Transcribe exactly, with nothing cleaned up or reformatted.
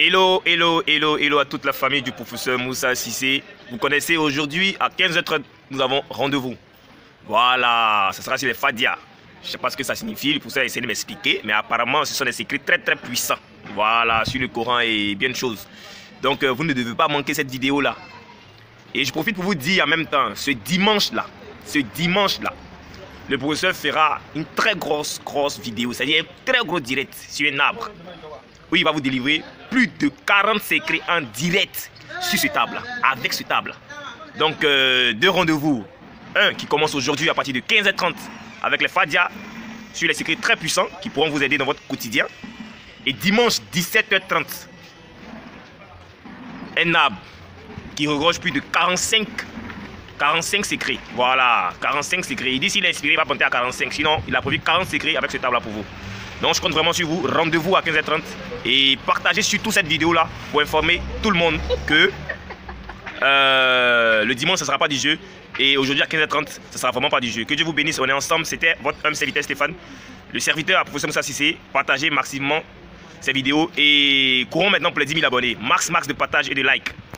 Hello, hello, hello, hello à toute la famille du professeur Moussa Cissé. Vous connaissez, aujourd'hui à quinze heures trente, nous avons rendez-vous. Voilà, ce sera sur les Fadia. Je ne sais pas ce que ça signifie, le professeur a essayé de m'expliquer, mais apparemment ce sont des secrets très très puissants. Voilà, sur le Coran et bien de choses. Donc euh, vous ne devez pas manquer cette vidéo-là. Et je profite pour vous dire en même temps, ce dimanche-là, ce dimanche-là, le professeur fera une très grosse, grosse vidéo, c'est-à-dire un très gros direct sur un arbre. Oui, il va vous délivrer plus de quarante secrets en direct sur ce table, avec ce table. Donc, euh, deux rendez-vous. Un qui commence aujourd'hui à partir de quinze heures trente avec les Fadia sur les secrets très puissants qui pourront vous aider dans votre quotidien. Et dimanche dix-sept heures trente, un arbre qui regorge plus de quarante-cinq, quarante-cinq secrets. Voilà, quarante-cinq secrets. Il dit s'il est inspiré, il va monter à quarante-cinq. Sinon, il a prévu quarante secrets avec ce table-là pour vous. Donc je compte vraiment sur vous. Rendez-vous à quinze heures trente et partagez surtout cette vidéo-là pour informer tout le monde que euh, le dimanche, ce ne sera pas du jeu. Et aujourd'hui à quinze heures trente, ce ne sera vraiment pas du jeu. Que Dieu vous bénisse, on est ensemble. C'était votre homme serviteur Stéphane, le serviteur à professeur Moussa Cissé. Partagez maximum ces vidéos et courons maintenant pour les dix mille abonnés. Max, max de partage et de like.